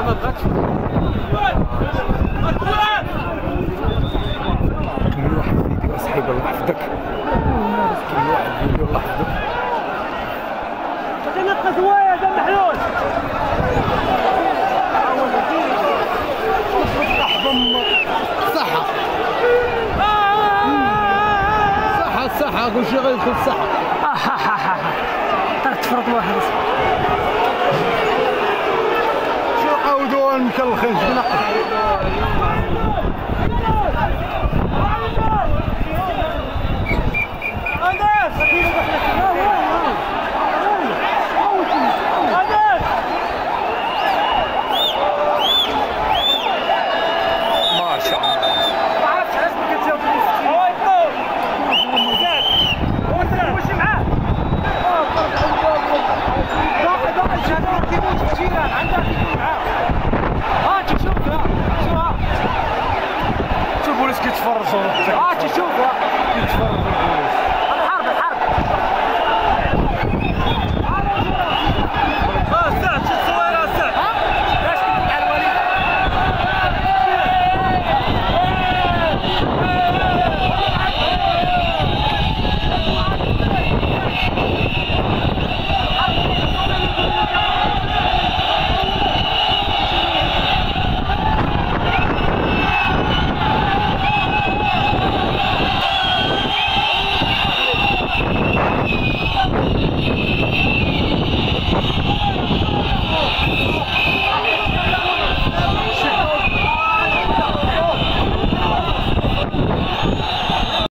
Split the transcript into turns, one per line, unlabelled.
ما بغاتش كل واحد فيديو اصحابي الله يحفظك كل واحد فيديو الله يحفظك
تنقص هوايه يا محلول
صحة صحة كل شيء غير في الصحة
تفرط واحد
شو عاودوا نكلخين شنو نقص